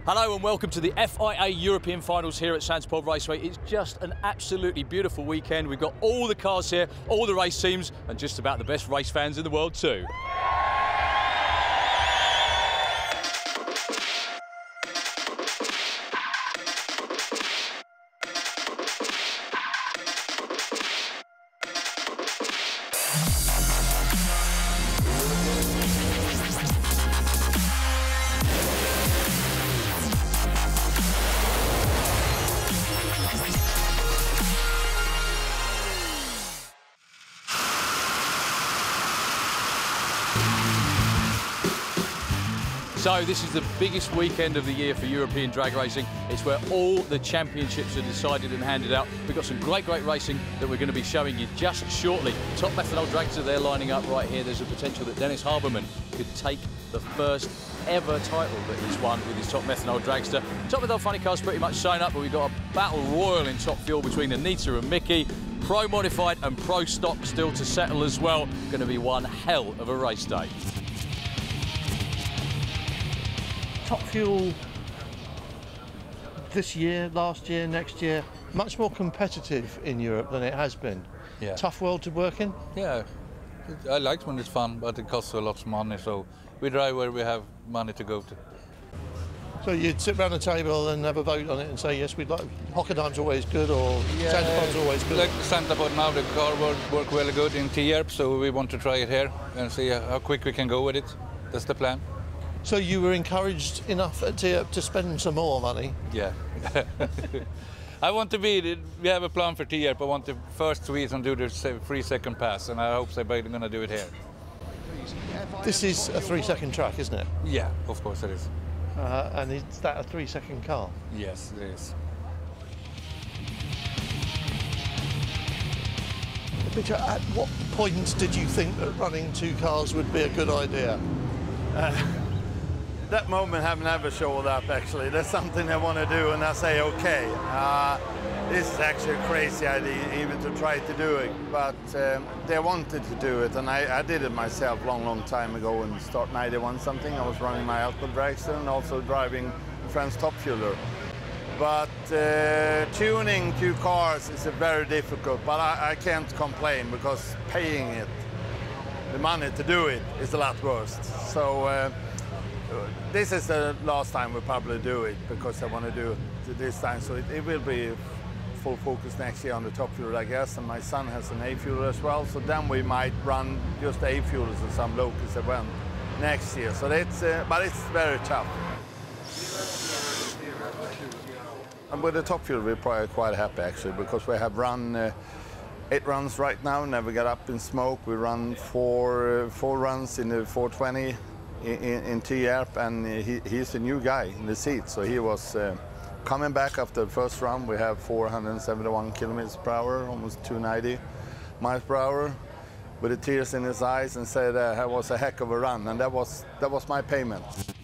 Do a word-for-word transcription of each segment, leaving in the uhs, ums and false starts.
Hello and welcome to the F I A European Finals here at Santa Pod Raceway. It's just an absolutely beautiful weekend. We've got all the cars here, all the race teams, and just about the best race fans in the world too. So this is the biggest weekend of the year for European drag racing. It's where all the championships are decided and handed out. We've got some great, great racing that we're going to be showing you just shortly. Top methanol dragster, they're lining up right here. There's a potential that Dennis Harberman could take the first ever title that he's won with his top methanol dragster. Top methanol funny car's pretty much sewn up, but we've got a battle royal in top fuel between Anita and Mickey. Pro modified and pro stock still to settle as well. Going to be one hell of a race day. Top fuel this year, last year, next year, much more competitive in Europe than it has been. Yeah. Tough world to work in? Yeah, I like when it's fun, but it costs a lot of money, so we drive where we have money to go to. So you'd sit around the table and have a vote on it and say, yes, we'd like, Hockenheim's always good, or yeah, Santa Pod's always good? Like Santa Pod now, the car work, work really good in Tierp, so we want to try it here and see how quick we can go with it. That's the plan. So you were encouraged enough at Tierp to spend some more money? Yeah. I want to be, we have a plan for Tierp. I want the first Swedes to do the three second pass, and I hope they're going to do it here. This is a three second track, isn't it? Yeah, of course it is. Uh, and is that a three second car? Yes, it is. Peter, at what point did you think that running two cars would be a good idea? Uh, That moment have never showed up, actually. That's something I want to do, and I say, okay. Uh, this is actually a crazy idea, even to try to do it. But um, they wanted to do it, and I, I did it myself long, long time ago in start ninety-one something. I was running my outboard dragster and also driving Friends Top Fueler. But uh, tuning two cars is a very difficult, but I, I can't complain because paying it, the money to do it, is a lot worse. So. Uh, This is the last time we'll probably do it because I want to do it this time. So it, it will be full focus next year on the top fuel, I guess. And my son has an A fueler as well. So then we might run just A fuelers and some locals event next year. So it's, uh, but it's very tough. And with the top fuel, we're probably quite happy actually because we have run uh, eight runs right now, never got up in smoke. We run four, uh, four runs in the four twenty. In, in Tierp, and he, he's a new guy in the seat, so he was uh, coming back after the first run. We have four hundred seventy-one kilometers per hour, almost two hundred ninety miles per hour, with the tears in his eyes, and said uh, that was a heck of a run, and that was that was my payment.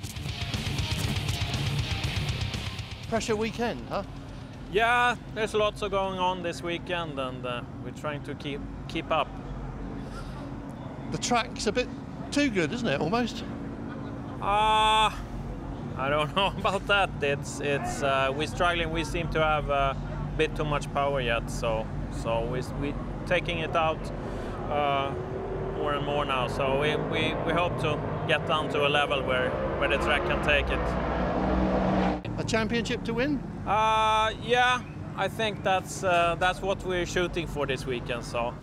Pressure weekend, huh? Yeah, there's lots of going on this weekend, and uh, we're trying to keep keep up. The track's a bit too good, isn't it? Almost. Ah, uh, I don't know about that. It's it's uh, we're struggling. We seem to have a bit too much power yet, so so we we taking it out uh, more and more now. So we, we we hope to get down to a level where where the track can take it. A championship to win? Uh, yeah, I think that's uh, that's what we're shooting for this weekend. So.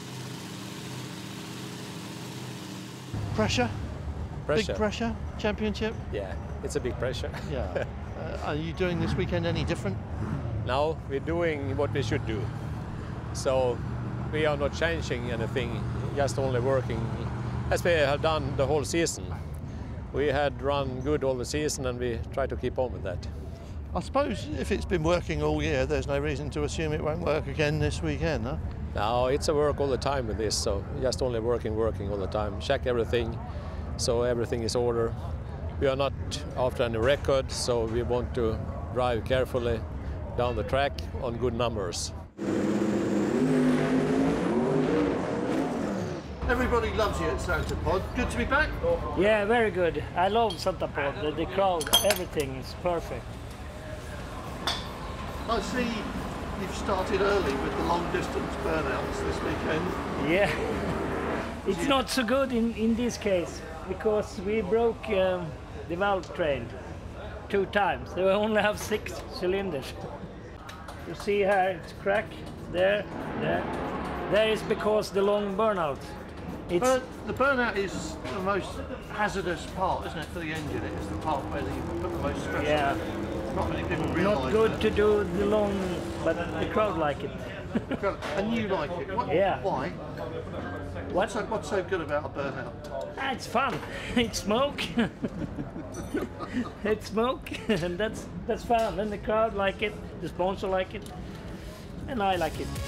Pressure? Pressure. Big pressure? Championship? Yeah, it's a big pressure. Yeah. uh, are you doing this weekend any different? Now we're doing what we should do. So we are not changing anything, just only working as we have done the whole season. We had run good all the season and we try to keep on with that. I suppose if it's been working all year, there's no reason to assume it won't work again this weekend, huh? No, it's a work all the time with this, so just only working, working all the time. Check everything, so everything is order. We are not after any record, so we want to drive carefully down the track on good numbers. Everybody loves you at Santa Pod. Good to be back. Yeah, very good. I love Santa Pod. The, the crowd, everything is perfect. I see you've started early with the long distance burnouts this weekend. Yeah, it's not so good in, in this case because we broke um, the valve train two times. So we only have six cylinders. You see here, it's crack there, there. There is because the long burnout. It's But the burnout is the most hazardous part, isn't it, for the engine? It's the part where you put the most stress yeah, on it. Not many people realise not good that. to do the long, but the crowd like it. And you like it. What, Yeah. Why? What? What's so, what's so good about a burnout? Ah, it's fun. It's smoke. It's smoke, and that's that's fun. And the crowd like it, the sponsor like it, and I like it.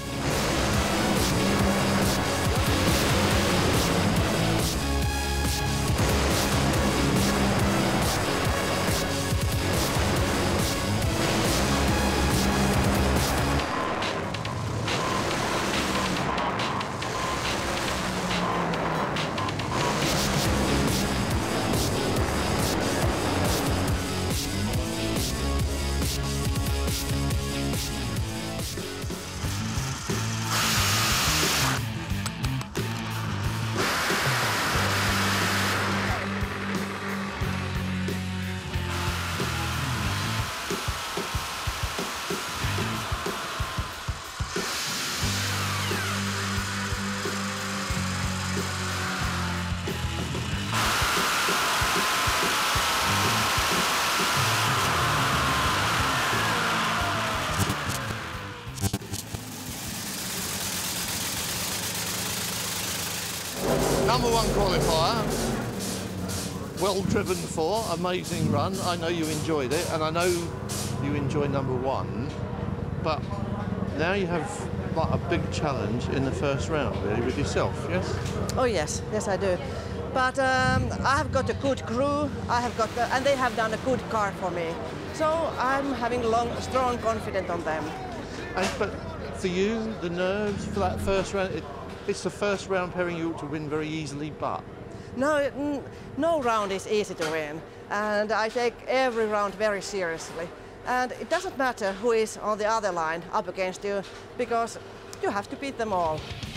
Number one qualifier, well driven for, amazing run. I know you enjoyed it, and I know you enjoy number one, but now you have like a big challenge in the first round, really, with yourself, yes? Oh yes, yes I do. But um, I have got a good crew. I have got, a, and they have done a good car for me. So I'm having long, strong confidence on them. And, but for you, the nerves for that first round, it, it's the first round pairing you ought to win very easily, but No, n- no round is easy to win, and I take every round very seriously. And it doesn't matter who is on the other line up against you, because you have to beat them all.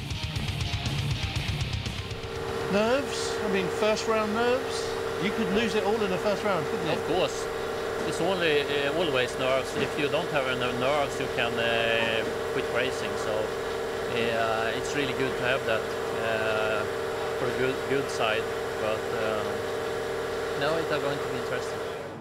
nerves? I mean, first round nerves? You could lose it all in the first round, couldn't you? Of course. It's only uh, always nerves. If you don't have any nerves, you can uh, quit racing. So uh, it's really good to have that uh, for a good, good side. But uh, no, it's going to be interesting.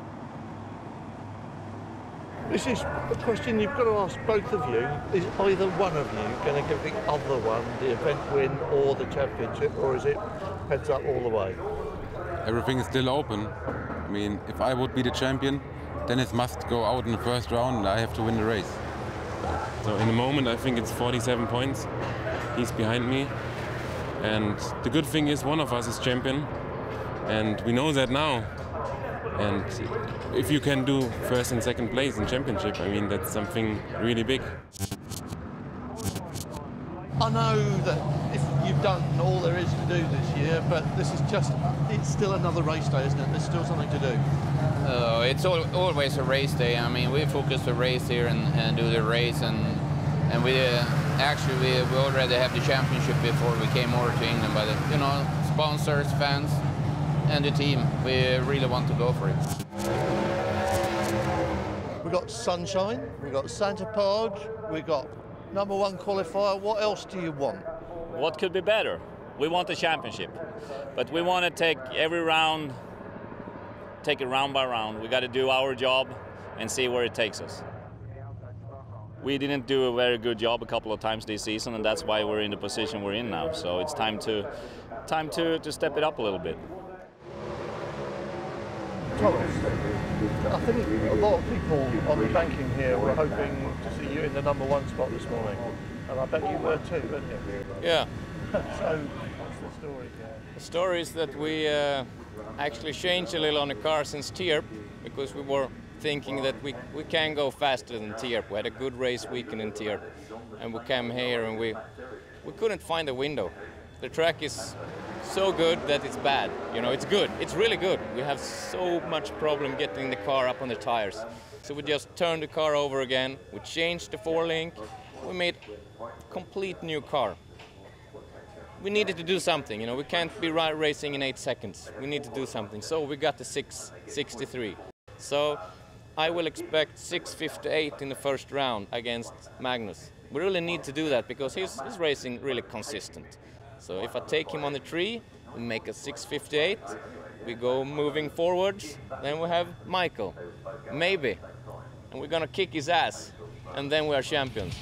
This is a question you've got to ask both of you. Is either one of you going to give the other one the event win or the championship, or is it heads up all the way? Everything is still open. I mean, if I would be the champion, Dennis must go out in the first round and I have to win the race. So in the moment, I think it's forty-seven points. He's behind me. And the good thing is one of us is champion. And we know that now. And if you can do first and second place in championship, I mean, that's something really big. I know that if you've done all there is to do this year, but this is just, it's still another race day, isn't it? There's still something to do. Uh, it's all, always a race day. I mean, we focus the race here and, and do the race, and and we uh, actually we, we already have the championship before we came over to England. But you know, sponsors, fans, and the team, we really want to go for it. We've got sunshine, we've got Santa Pod, we've got number one qualifier. What else do you want? What could be better? We want the championship, but we want to take every round, take it round by round. We got to do our job and see where it takes us. We didn't do a very good job a couple of times this season, and that's why we're in the position we're in now. So it's time to, time to, to step it up a little bit. Thomas, I think a lot of people on the banking here were hoping to see you in the number one spot this morning, and I bet you were too, weren't you? Yeah. So, what's the story? The story is that we uh, actually changed a little on the car since Tierp, because we were thinking that we, we can go faster than Tierp. We had a good race weekend in Tierp, and we came here and we we couldn't find a window. the track is so good that it's bad. You know, it's good. It's really good. We have so much problem getting the car up on the tires. So we just turned the car over again. We changed the four-link. We made a complete new car. We needed to do something. You know, we can't be racing in eight seconds. We need to do something. So we got the six sixty-three. So I will expect six fifty-eight in the first round against Magnus. We really need to do that because he's, he's racing really consistent. So if I take him on the tree, we make a six fifty-eight, we go moving forwards, then we have Michael, maybe, and we're gonna kick his ass, and then we are champions.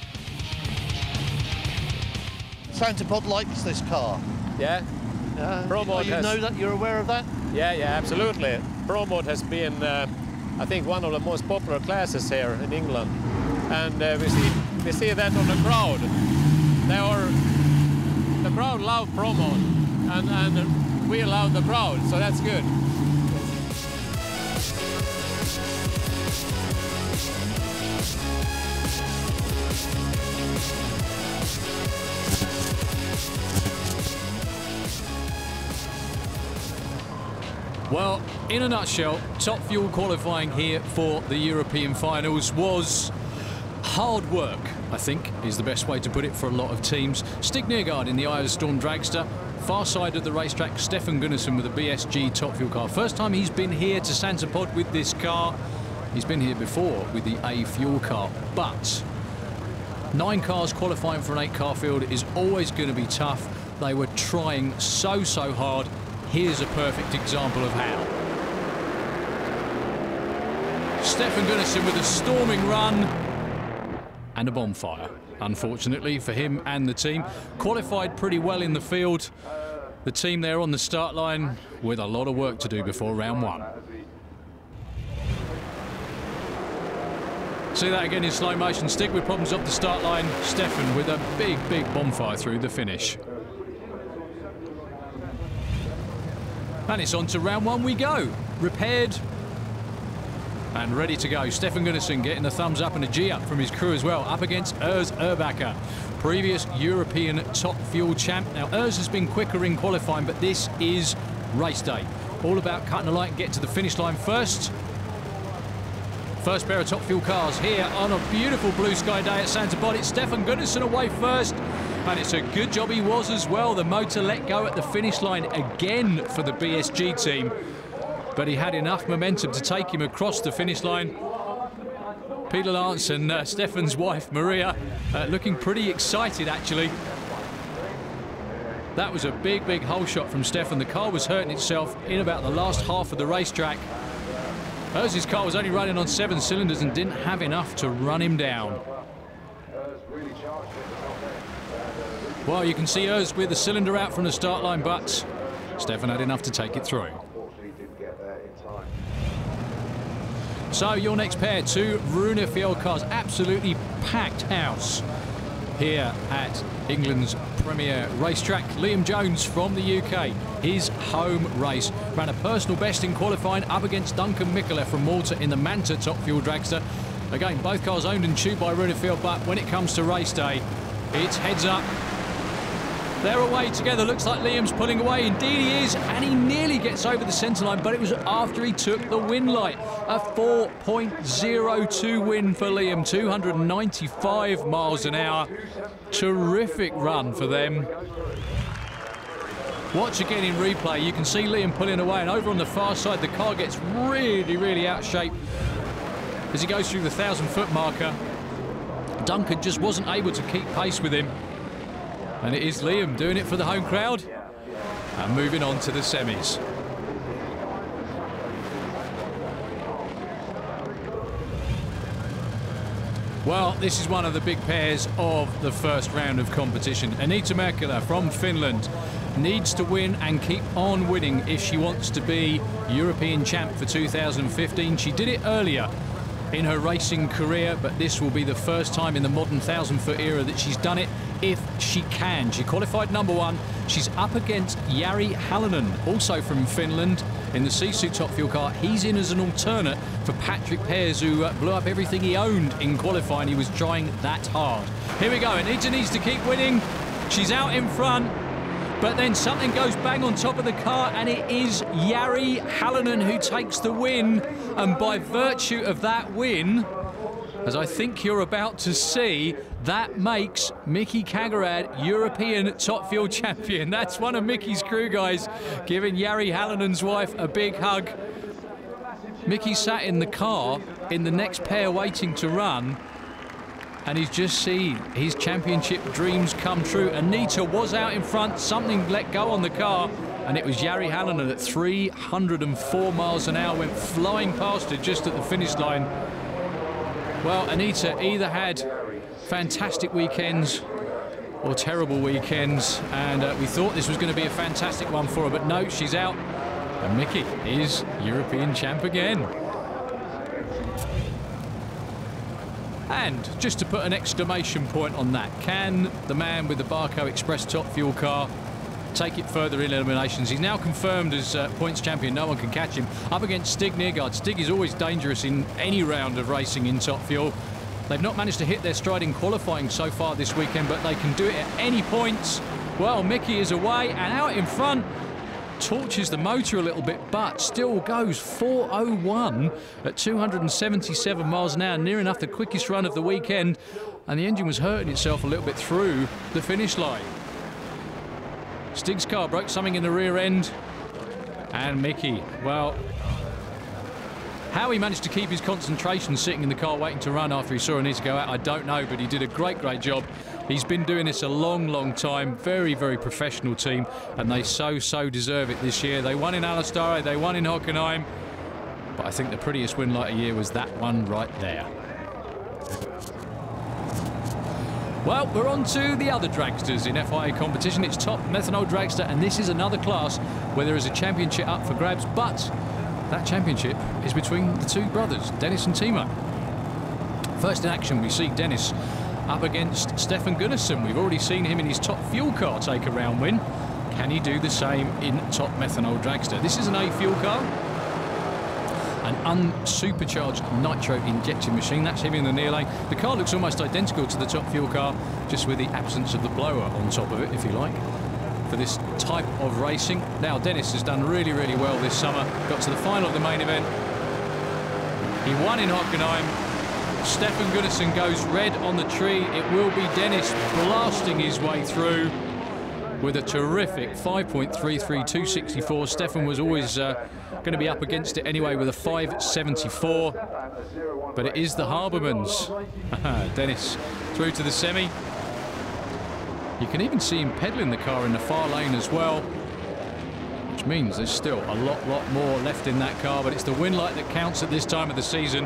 Santa Pod likes this car. Yeah. Uh, Promode you has, know that, you're aware of that? Yeah, yeah, absolutely. Promode has been, uh, I think, one of the most popular classes here in England. And uh, we see we see that on the crowd. They are, the crowd love Promode, and, and we love the crowd, so that's good. Well, in a nutshell, Top Fuel qualifying here for the European finals was hard work, I think, is the best way to put it for a lot of teams. Stig Nergaard in the Eye of the Storm dragster. Far side of the racetrack, Stefan Gunnarsson with a B S G Top Fuel car. First time he's been here to Santa Pod with this car. He's been here before with the A Fuel car, but nine cars qualifying for an eight car field is always going to be tough. They were trying so, so hard. Here's a perfect example of how. Stefan Gunnarsson with a storming run and a bonfire, unfortunately for him and the team. Qualified pretty well in the field. The team there on the start line with a lot of work to do before round one. See that again in slow motion. Stig with problems up the start line. Stefan with a big, big bonfire through the finish. And it's on to round one we go. Repaired and ready to go. Stefan Gunnarsson getting a thumbs up and a G up from his crew as well. Up against Urs Urbacher, previous European Top Fuel champ. Now Urs has been quicker in qualifying, but this is race day. All about cutting the light and getting to the finish line first. First pair of Top Fuel cars here on a beautiful blue sky day at Santa Pod. It's Stefan Gunnarsson away first. And it's a good job he was as well. The motor let go at the finish line again for the B S G team. But he had enough momentum to take him across the finish line. Peter Lance and uh, Stefan's wife, Maria, uh, looking pretty excited, actually. That was a big, big hole shot from Stefan. The car was hurting itself in about the last half of the racetrack. Urs's car was only running on seven cylinders and didn't have enough to run him down. Well, you can see Urs with the cylinder out from the start line, but Stefan had enough to take it through. So your next pair, two Runefjeld cars, absolutely packed house here at England's premier racetrack. Liam Jones from the U K, his home race, ran a personal best in qualifying up against Duncan Mikkola from Malta in the Manta Top Fuel dragster. Again, both cars owned and tuned by Runefjeld, but when it comes to race day, it's heads up. They're away together. Looks like Liam's pulling away. Indeed he is, and he nearly gets over the centre line, but it was after he took the win light. A four point oh two win for Liam, two hundred ninety-five miles an hour. Terrific run for them. Watch again in replay. You can see Liam pulling away, and over on the far side, the car gets really, really out of shape as he goes through the thousand foot marker. Duncan just wasn't able to keep pace with him. And it is Liam doing it for the home crowd. And moving on to the semis. Well, this is one of the big pairs of the first round of competition. Anita Merkila from Finland needs to win and keep on winning if she wants to be European champ for two thousand fifteen. She did it earlier in her racing career, but this will be the first time in the modern thousand foot era that she's done it if she can. She qualified number one. She's up against Jari Halonen, also from Finland, in the Sisu Top Fuel car. He's in as an alternate for Patrick Pears, who uh, blew up everything he owned in qualifying. He was trying that hard. Here we go. Anita needs to keep winning. She's out in front. But then something goes bang on top of the car, and it is Jari Halonen who takes the win. And by virtue of that win, as I think you're about to see, that makes Mickey Kagarad European Top Fuel champion. That's one of Mickey's crew guys giving Jari Halonen's wife a big hug. Mickey sat in the car in the next pair waiting to run, and he's just seen his championship dreams come true. Anita was out in front, something let go on the car, and it was Jari Halonen at three hundred and four miles an hour, went flying past her just at the finish line. Well, Anita either had fantastic weekends or terrible weekends, and uh, we thought this was going to be a fantastic one for her, but no, she's out, and Mickey is European champ again. And just to put an exclamation point on that, can the man with the Barco Express Top Fuel car take it further in eliminations? He's now confirmed as uh, points champion. No one can catch him. Up against Stig Neergaard. Stig is always dangerous in any round of racing in Top Fuel. They've not managed to hit their stride in qualifying so far this weekend, but they can do it at any points. Well, Mickey is away and out in front. Torches the motor a little bit, but still goes four oh one at two hundred and seventy-seven miles an hour, near enough the quickest run of the weekend, and the engine was hurting itself a little bit through the finish line. Stig's car broke something in the rear end, and Mickey, well, how he managed to keep his concentration sitting in the car waiting to run after he saw Anita go out, I don't know, but he did a great, great job. He's been doing this a long, long time. Very, very professional team, and they so, so deserve it this year. They won in Alastare, they won in Hockenheim, but I think the prettiest win light of the year was that one right there. Well, we're on to the other dragsters in F I A competition. It's Top Methanol Dragster, and this is another class where there is a championship up for grabs, but that championship is between the two brothers, Dennis and Timo. First in action, we see Dennis up against Stefan Gunnarsson. We've already seen him in his Top Fuel car take a round win. Can he do the same in Top Methanol Dragster? This is an A fuel car, an unsupercharged nitro injection machine. That's him in the near lane. The car looks almost identical to the Top Fuel car, just with the absence of the blower on top of it, if you like, for this type of racing. Now, Dennis has done really, really well this summer. Got to the final of the main event. He won in Hockenheim. Stefan Gunnarsson goes red on the tree. It will be Dennis blasting his way through with a terrific five point three three, two sixty-four. Stefan was always uh, going to be up against it anyway with a five seventy-four. But it is the Harbormans. Dennis through to the semi. You can even see him pedaling the car in the far lane as well, which means there's still a lot, lot more left in that car, but it's the win light that counts at this time of the season.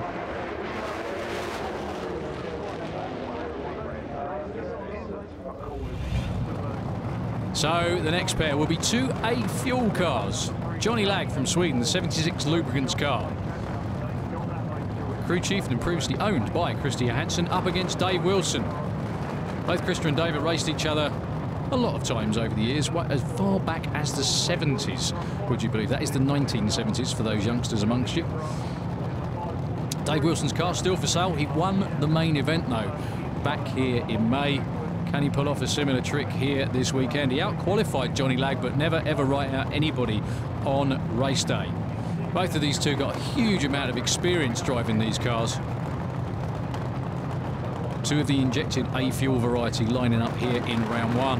So the next pair will be two A fuel cars. Johnny Lag from Sweden, the seventy-six Lubricants car. Crew chief and previously owned by Christer Johansson, up against Dave Wilson. Both Christer and Dave have raced each other a lot of times over the years, as far back as the seventies, would you believe? That is the nineteen seventies for those youngsters amongst you. Dave Wilson's car still for sale. He won the main event though, back here in May. Can he pull off a similar trick here this weekend? He out-qualified Johnny Lag, but never ever write out anybody on race day. Both of these two got a huge amount of experience driving these cars. Two of the injected A fuel variety lining up here in round one.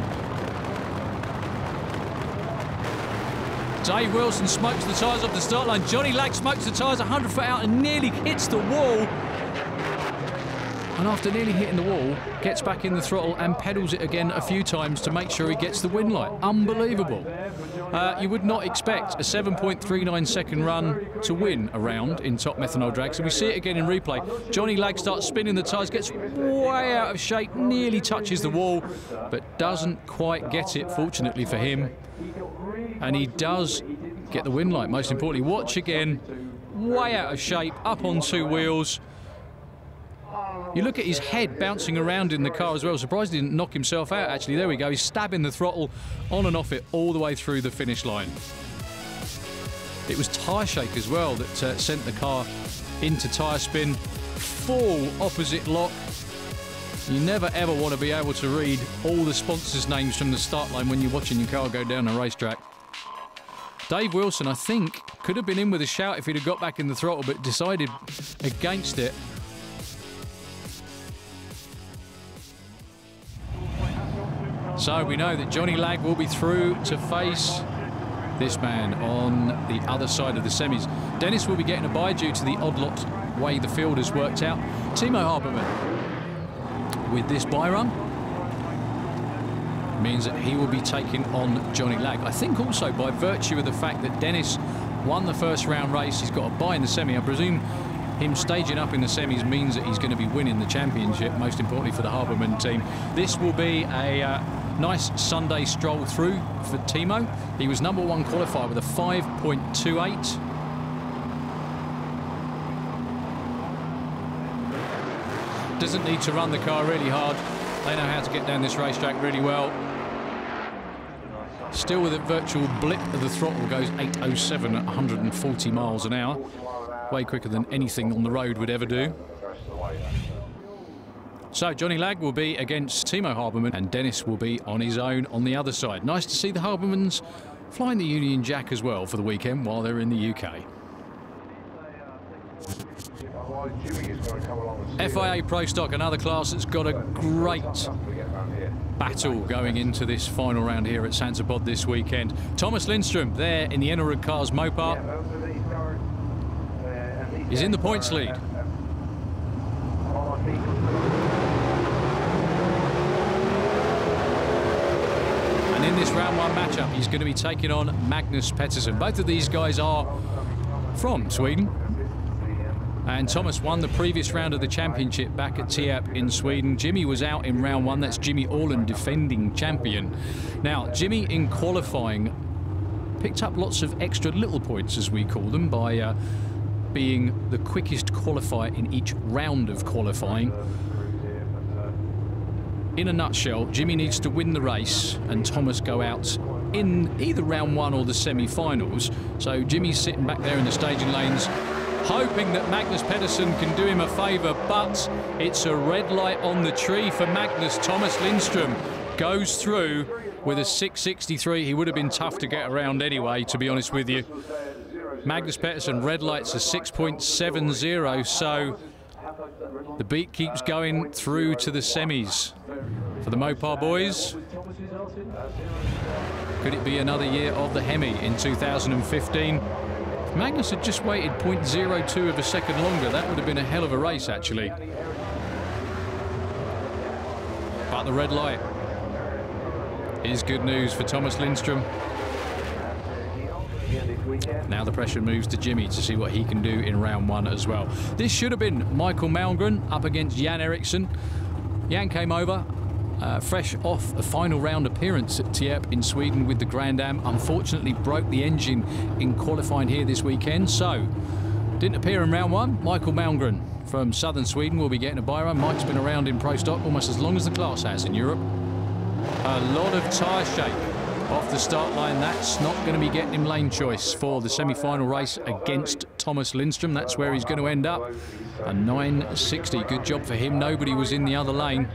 Dave Wilson smokes the tyres off the start line. Johnny Lag smokes the tyres one hundred foot out and nearly hits the wall. And after nearly hitting the wall, gets back in the throttle and pedals it again a few times to make sure he gets the win light. Unbelievable. Uh, you would not expect a seven point three nine second run to win a round in Top Methanol Drag. So we see it again in replay. Johnny Lag starts spinning the tyres, gets way out of shape, nearly touches the wall, but doesn't quite get it, fortunately for him. And he does get the win light, most importantly. Watch again, way out of shape, up on two wheels. You look at his head bouncing around in the car as well. Surprised he didn't knock himself out, actually. There we go. He's stabbing the throttle on and off it all the way through the finish line. It was tyre shake as well that uh, sent the car into tyre spin. Full opposite lock. You never ever want to be able to read all the sponsors' names from the start line when you're watching your car go down a racetrack. Dave Wilson, I think, could have been in with a shout if he'd have got back in the throttle, but decided against it. So we know that Johnny Lagg will be through to face this man on the other side of the semis. Dennis will be getting a bye due to the odd lot way the field has worked out. Timo Habermann, with this bye run, means that he will be taking on Johnny Lagg. I think also by virtue of the fact that Dennis won the first round race, he's got a bye in the semi. I presume him staging up in the semis means that he's going to be winning the championship, most importantly for the Habermann team. This will be a uh, nice Sunday stroll through for Timo. He was number one qualifier with a five point two eight. Doesn't need to run the car really hard. They know how to get down this racetrack really well. Still with a virtual blip of the throttle, goes eight oh seven at one hundred forty miles an hour. Way quicker than anything on the road would ever do. So Johnny Lagg will be against Timo Habermann, and Dennis will be on his own on the other side. Nice to see the Habermanns flying the Union Jack as well for the weekend while they're in the U K. F I A Pro Stock, another class that's got a great battle going into this final round here at Santa Pod this weekend. Thomas Lindström there in the Enerud Cars Mopar is in the points lead. And in this round one matchup, he's going to be taking on Magnus Pettersson. Both of these guys are from Sweden. And Thomas won the previous round of the championship back at Tierp in Sweden. Jimmy was out in round one. That's Jimmy Orland, defending champion. Now, Jimmy in qualifying picked up lots of extra little points, as we call them, by uh, being the quickest qualifier in each round of qualifying. In a nutshell, Jimmy needs to win the race and Thomas go out in either round one or the semi-finals. So Jimmy's sitting back there in the staging lanes, hoping that Magnus Pettersson can do him a favour, but it's a red light on the tree for Magnus. Thomas Lindström goes through with a six sixty-three. He would have been tough to get around anyway, to be honest with you. Magnus Pettersson red lights a six point seven zero, so the beat keeps going through to the semis. For the Mopar boys, could it be another year of the Hemi in two thousand fifteen? Magnus had just waited zero point zero two of a second longer. That would have been a hell of a race, actually. But the red light is good news for Thomas Lindström. Now the pressure moves to Jimmy to see what he can do in round one as well. This should have been Michael Malmgren up against Jan Eriksson. Jan came over Uh, fresh off a final round appearance at Tierp in Sweden with the Grand Am. Unfortunately broke the engine in qualifying here this weekend, so didn't appear in round one. Michael Malmgren from southern Sweden will be getting a bye run. Mike's been around in Pro Stock almost as long as the class has in Europe. A lot of tyre shake off the start line. That's not going to be getting him lane choice for the semi-final race against Thomas Lindström. That's where he's going to end up. A nine sixty. Good job for him. Nobody was in the other lane.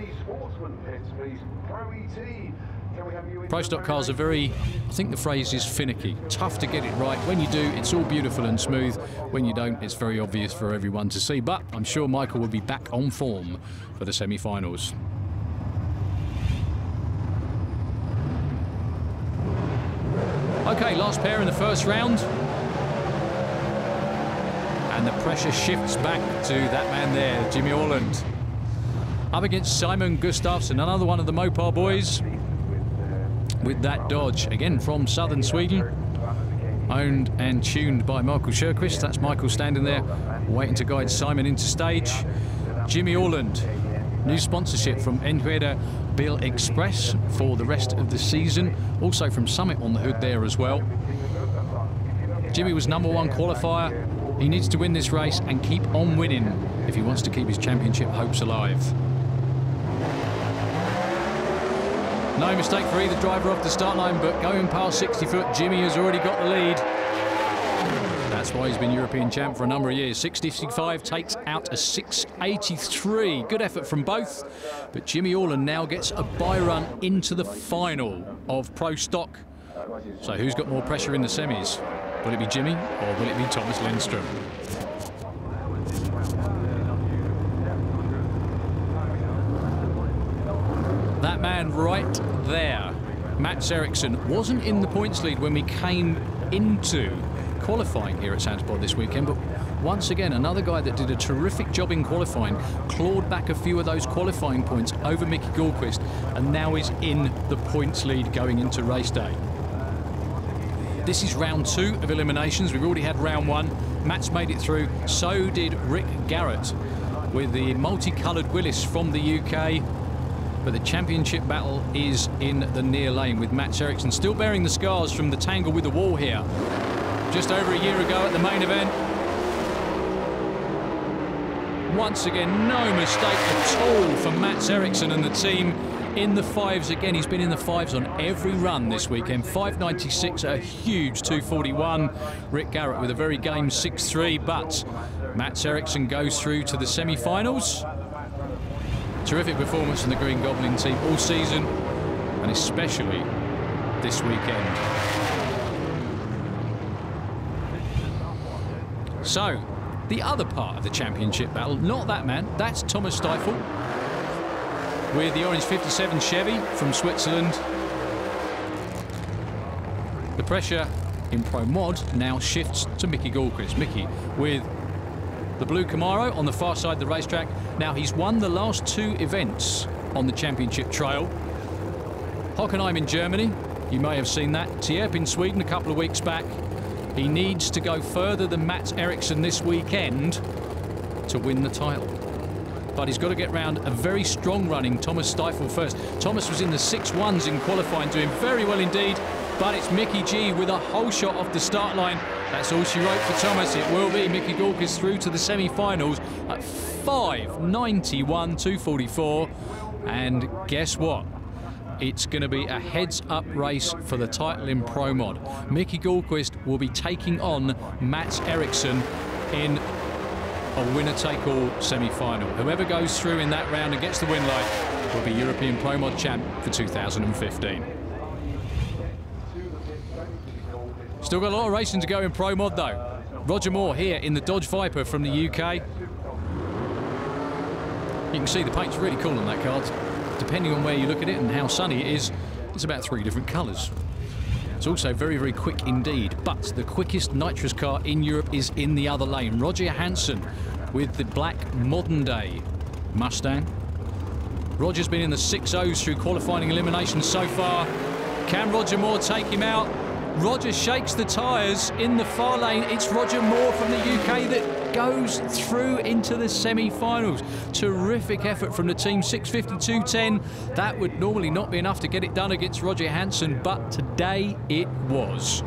Pro Stock cars are very, I think the phrase is finicky. Tough to get it right. When you do, it's all beautiful and smooth. When you don't, it's very obvious for everyone to see. But I'm sure Michael will be back on form for the semi-finals. Okay, last pair in the first round. And the pressure shifts back to that man there, Jimmy Orland. Up against Simon Gustafsson, another one of the Mopar boys, with that Dodge, again from southern Sweden, owned and tuned by Michael Sjöquist. That's Michael standing there waiting to guide Simon into stage. Jimmy Orland, new sponsorship from Enskede Bil Express for the rest of the season, also from Summit on the hood there as well. Jimmy was number one qualifier. He needs to win this race and keep on winning if he wants to keep his championship hopes alive. No mistake for either driver off the start line, but going past sixty foot, Jimmy has already got the lead. That's why he's been European champ for a number of years. six fifty-five takes out a six eighty-three. Good effort from both, but Jimmy Orland now gets a bye run into the final of Pro Stock. So who's got more pressure in the semis? Will it be Jimmy or will it be Thomas Lindstrom? That man right there, Mats Eriksson, wasn't in the points lead when we came into qualifying here at Santa Pod this weekend, but once again, another guy that did a terrific job in qualifying, clawed back a few of those qualifying points over Mickey Gallquist, and now is in the points lead going into race day. This is round two of eliminations. We've already had round one. Mats made it through. So did Rick Garrett with the multicoloured Willis from the U K. But the championship battle is in the near lane with Mats Eriksson still bearing the scars from the tangle with the wall here. Just over a year ago at the main event. Once again, no mistake at all for Mats Eriksson and the team. In the fives again, he's been in the fives on every run this weekend. five ninety-six, a huge two forty-one. Rick Garrett with a very game six three, but Mats Eriksson goes through to the semi-finals. Terrific performance from the Green Goblin team all season, and especially this weekend. So, the other part of the championship battle, not that man, that's Thomas Stiefel with the orange fifty-seven Chevy from Switzerland. The pressure in Pro Mod now shifts to Mickey Gallquist. Mickey with the blue Camaro on the far side of the racetrack. Now, he's won the last two events on the championship trail. Hockenheim in Germany, you may have seen that. Tierp in Sweden a couple of weeks back. He needs to go further than Mats Eriksson this weekend to win the title. But he's got to get round a very strong running Thomas Stiefel first. Thomas was in the six ones in qualifying, doing very well indeed. But it's Mickey G with a whole shot off the start line. That's all she wrote for Thomas. It will be Mickey Gallquist through to the semi-finals at five ninety-one two forty-four. And guess what? It's going to be a heads-up race for the title in Pro Mod. Mickey Gallquist will be taking on Mats Eriksson in a winner-take-all semi-final. Whoever goes through in that round and gets the win light will be European Pro Mod champ for two thousand fifteen. Still got a lot of racing to go in Pro Mod though. Roger Moore here in the Dodge Viper from the U K. You can see the paint's really cool on that car. Depending on where you look at it and how sunny it is, it's about three different colours. It's also very, very quick indeed. But the quickest nitrous car in Europe is in the other lane. Roger Johansson with the black modern day Mustang. Roger's been in the six O's through qualifying eliminations so far. Can Roger Moore take him out? Roger shakes the tyres in the far lane. It's Roger Moore from the U K that goes through into the semi-finals. Terrific effort from the team, six fifty-two ten. That would normally not be enough to get it done against Roger Johansson, but today it was.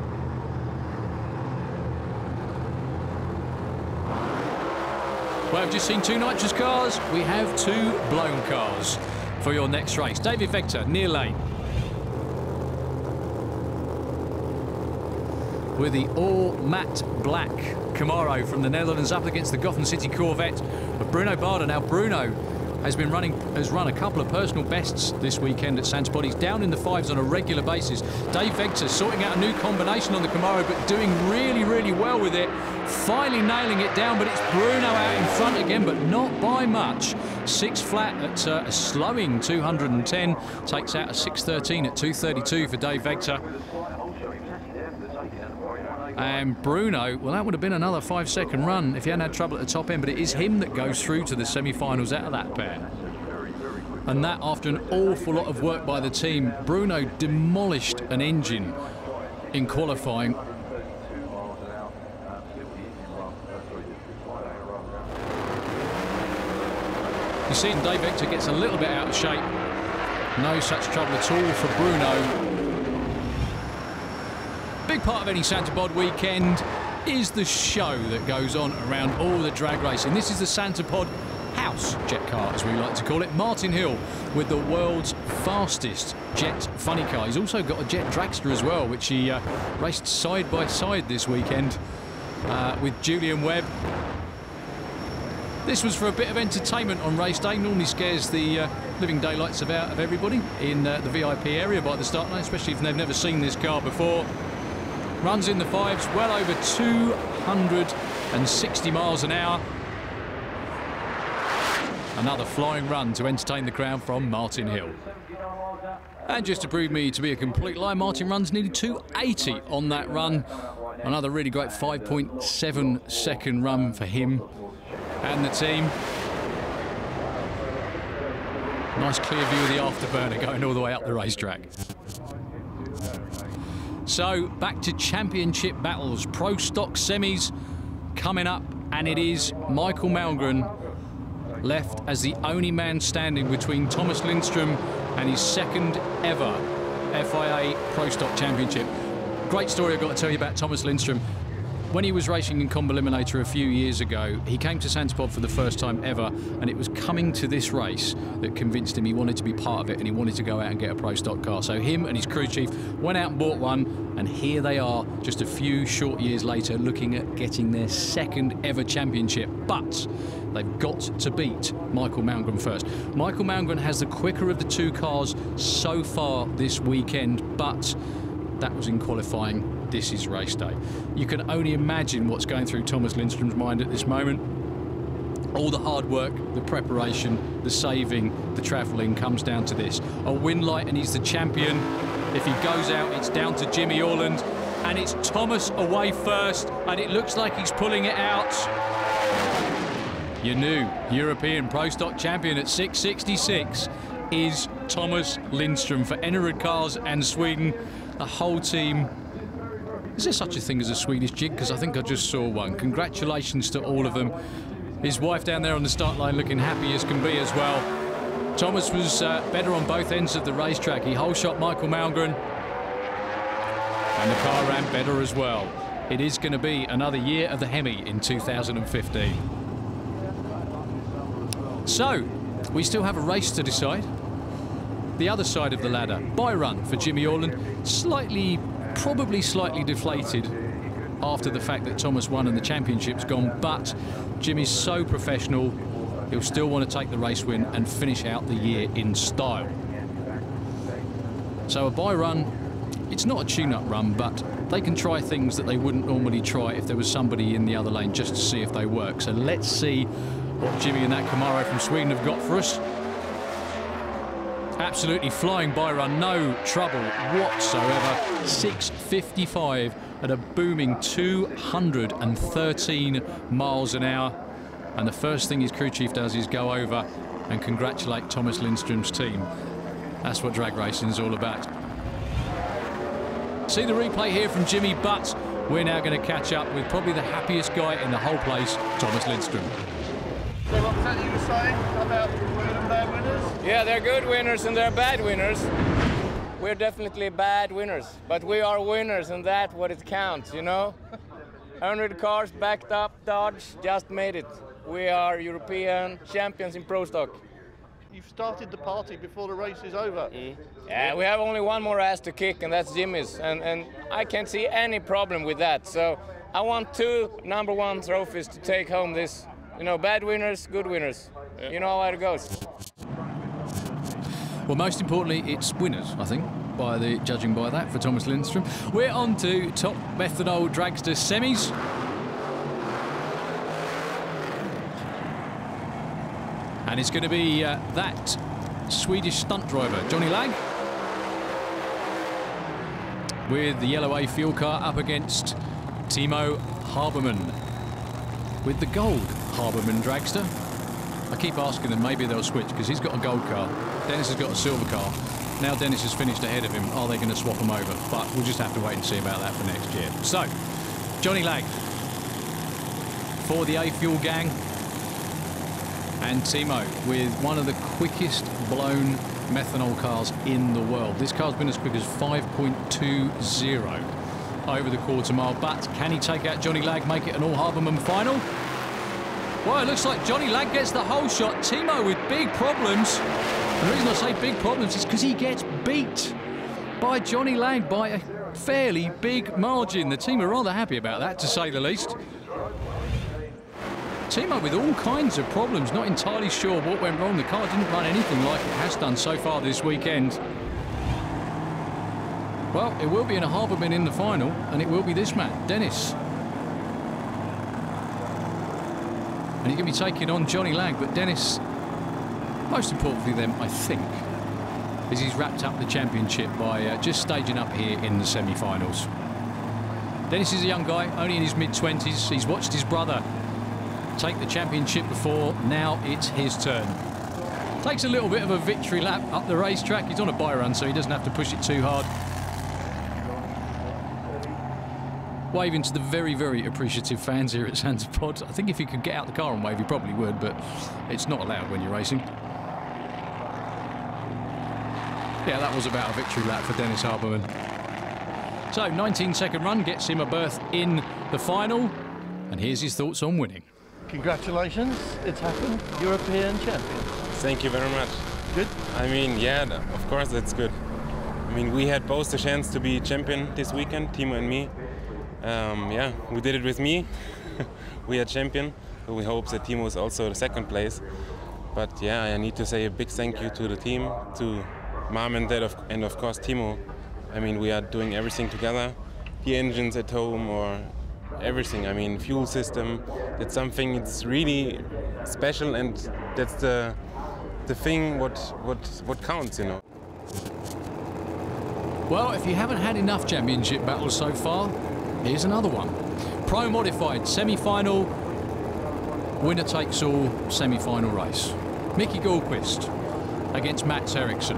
Well, we've just seen two nitrous cars. We have two blown cars for your next race. David Vector, near lane. With the all matte black Camaro from the Netherlands up against the Gotham City Corvette of Bruno Bader. Now, Bruno has been running, has run a couple of personal bests this weekend at Santa Pod. He's down in the fives on a regular basis. Dave Vector sorting out a new combination on the Camaro, but doing really, really well with it. Finally nailing it down, but it's Bruno out in front again, but not by much. Six flat at uh, a slowing two hundred ten. Takes out a six thirteen at two thirty-two for Dave Vector. And Bruno, well, that would have been another five-second run if he hadn't had trouble at the top end, but it is him that goes through to the semi-finals out of that pair. And that after an awful lot of work by the team. Bruno demolished an engine in qualifying. You see, Dave Vector gets a little bit out of shape. No such trouble at all for Bruno. Big part of any Santa Pod weekend is the show that goes on around all the drag racing. This is the Santa Pod house jet car, as we like to call it. Martin Hill with the world's fastest jet funny car. He's also got a jet dragster as well, which he uh, raced side by side this weekend. uh, with Julian Webb. This was for a bit of entertainment on race day. Normally scares the uh, living daylights out of everybody in uh, the V I P area by the start line, especially if they've never seen this car before. Runs in the fives, well over two hundred sixty miles an hour. Another flying run to entertain the crowd from Martin Hill. And just to prove me to be a complete lie, Martin runs nearly two eighty on that run. Another really great five point seven second run for him and the team. Nice clear view of the afterburner going all the way up the racetrack. So back to championship battles, pro stock semis coming up, and it is Michael Malmgren left as the only man standing between Thomas Lindstrom and his second ever F I A Pro Stock Championship. Great story I've got to tell you about Thomas Lindstrom. When he was racing in Combo Eliminator a few years ago, he came to Santa Pod for the first time ever, and it was coming to this race that convinced him he wanted to be part of it and he wanted to go out and get a Pro Stock car. So him and his crew chief went out and bought one, and here they are just a few short years later looking at getting their second ever championship. But they've got to beat Michael Malmgren first. Michael Malmgren has the quicker of the two cars so far this weekend, but that was in qualifying. This is race day. You can only imagine what's going through Thomas Lindstrom's mind at this moment. All the hard work, the preparation, the saving, the travelling comes down to this. A win light and he's the champion. If he goes out, it's down to Jimmy Orland, and it's Thomas away first, and it looks like he's pulling it out. Your new European Pro Stock champion at six sixty-six is Thomas Lindstrom for Enerud Cars and Sweden. The whole team. Is there such a thing as a Swedish jig? Because I think I just saw one. Congratulations to all of them. His wife down there on the start line looking happy as can be as well. Thomas was uh, better on both ends of the racetrack. He whole shot Michael Malmgren, and the car ran better as well. It is going to be another year of the Hemi in two thousand fifteen. So, we still have a race to decide. The other side of the ladder, by run for Jimmy Orland, slightly, probably slightly deflated after the fact that Thomas won and the championship's gone, but Jimmy's so professional, he'll still want to take the race win and finish out the year in style. So a by run, it's not a tune-up run, but they can try things that they wouldn't normally try if there was somebody in the other lane just to see if they work. So let's see what Jimmy and that Camaro from Sweden have got for us. Absolutely flying by run, no trouble whatsoever. six fifty-five at a booming two hundred thirteen miles an hour. And the first thing his crew chief does is go over and congratulate Thomas Lindstrom's team. That's what drag racing is all about. See the replay here from Jimmy, but we're now going to catch up with probably the happiest guy in the whole place, Thomas Lindstrom. So what was that you were saying about good and bad winners? Yeah, they're good winners and they're bad winners. We're definitely bad winners, but we are winners, and that's what it counts, you know? one hundred cars backed up, Dodge just made it. We are European champions in Pro Stock. You've started the party before the race is over. Mm. Yeah, we have only one more ass to kick, and that's Jimmy's, and, and I can't see any problem with that. So I want two number one trophies to take home this. You know, bad winners, good winners. Yeah. You know how it goes. Well, most importantly, it's winners, I think, by the judging by that for Thomas Lindstrom. We're on to top methanol dragster semis. And it's going to be uh, that Swedish stunt driver, Johnny Lag, with the yellow A fuel car up against Timo Habermann with the gold Habermann dragster. I keep asking them, maybe they'll switch, because he's got a gold car, Dennis has got a silver car. Now Dennis has finished ahead of him. Are they going to swap them over? But we'll just have to wait and see about that for next year. So, Johnny Lag for the A Fuel gang, and Timo with one of the quickest blown methanol cars in the world. This car's been as quick as five point two zero over the quarter mile, but can he take out Johnny Lag, make it an all Habermann final? Well, it looks like Johnny Lag gets the whole shot. Timo with big problems. And the reason I say big problems is because he gets beat by Johnny Lag by a fairly big margin. The team are rather happy about that, to say the least. Team up with all kinds of problems, not entirely sure what went wrong. The car didn't run anything like it has done so far this weekend. Well, it will be in a Harbourman in the final, and it will be this man, Dennis. And he's going to be taking on Johnny Lang, but Dennis, most importantly then, I think, is he's wrapped up the championship by uh, just staging up here in the semi-finals. Dennis is a young guy, only in his mid-twenties. He's watched his brother take the championship before. Now it's his turn. Takes a little bit of a victory lap up the racetrack. He's on a bye run, so he doesn't have to push it too hard. Waving to the very, very appreciative fans here at Santa Pod. I think if he could get out the car and wave, he probably would, but it's not allowed when you're racing. Yeah, that was about a victory lap for Dennis Harbourman. So, nineteen second run gets him a berth in the final, and here's his thoughts on winning. Congratulations, it's happened, European champion. Thank you very much. Good? I mean, yeah, of course that's good. I mean, we had both the chance to be champion this weekend, Timo and me. Um, yeah, we did it with me. We are champion. So we hope that Timo is also the second place. But yeah, I need to say a big thank you to the team, to Mom and Dad, of, and of course Timo. I mean, we are doing everything together. The engines at home or everything. I mean, fuel system. That's something that's really special, and that's the the thing what what what counts, you know. Well, if you haven't had enough championship battles so far, here's another one. Pro modified semi-final, winner takes all semi-final race. Mickey Gallquist against Mats Eriksson.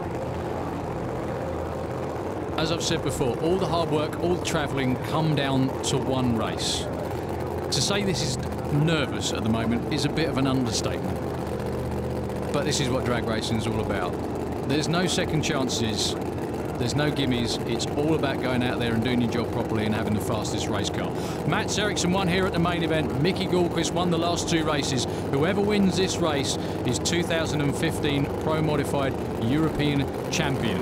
As I've said before, all the hard work, all the travelling come down to one race. To say this is nervous at the moment is a bit of an understatement. But this is what drag racing is all about. There's no second chances. There's no gimmies. It's all about going out there and doing your job properly and having the fastest race car. Mats Eriksson won here at the main event. Mickey Gallquist won the last two races. Whoever wins this race is two thousand fifteen Pro Modified European Champion.